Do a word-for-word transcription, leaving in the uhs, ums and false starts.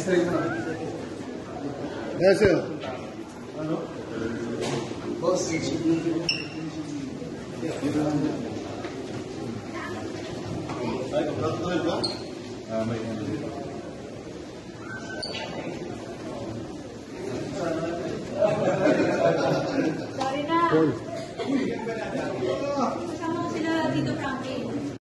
Yes, sir. Boss. Ay, kapag ba? Ah, may ano dito. Sorry na. Kasama ko sila dito, Frankie.